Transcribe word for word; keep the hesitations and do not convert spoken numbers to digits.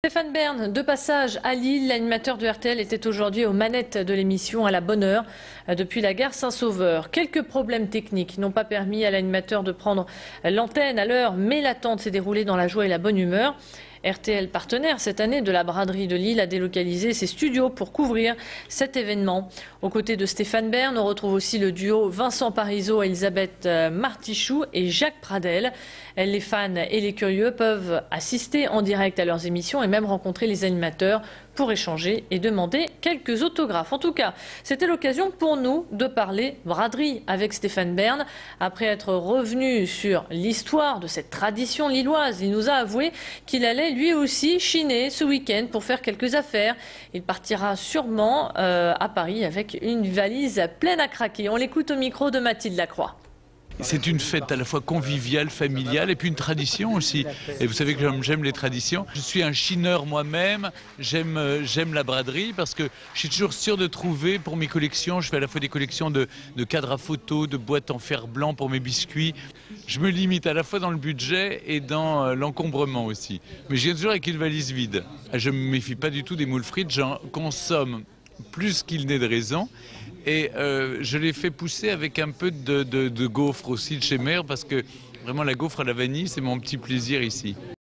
Stéphane Bern, de passage à Lille, l'animateur de R T L était aujourd'hui aux manettes de l'émission à la bonne heure depuis la gare Saint-Sauveur. Quelques problèmes techniques n'ont pas permis à l'animateur de prendre l'antenne à l'heure, mais l'attente s'est déroulée dans la joie et la bonne humeur. R T L, partenaire cette année de la braderie de Lille, a délocalisé ses studios pour couvrir cet événement. Aux côtés de Stéphane Bern, on retrouve aussi le duo Vincent Parisot, Elisabeth Martichoux et Jacques Pradel. Les fans et les curieux peuvent assister en direct à leurs émissions et même rencontrer les animateurs pour échanger et demander quelques autographes. En tout cas, c'était l'occasion pour nous de parler braderie avec Stéphane Bern. Après être revenu sur l'histoire de cette tradition lilloise, il nous a avoué qu'il allait lui aussi chiner ce week-end pour faire quelques affaires. Il partira sûrement euh, à Paris avec une valise pleine à craquer. On l'écoute au micro de Mathilde Lacroix. C'est une fête à la fois conviviale, familiale et puis une tradition aussi. Et vous savez que j'aime les traditions. Je suis un chineur moi-même, j'aime j'aime la braderie parce que je suis toujours sûr de trouver pour mes collections. Je fais à la fois des collections de, de cadres à photos, de boîtes en fer blanc pour mes biscuits. Je me limite à la fois dans le budget et dans l'encombrement aussi. Mais je viens toujours avec une valise vide. Je ne me méfie pas du tout des moules frites, j'en consomme plus qu'il n'est de raison. Et euh, je l'ai fait pousser avec un peu de, de, de gaufre aussi de chez Mère parce que vraiment la gaufre à la vanille, c'est mon petit plaisir ici.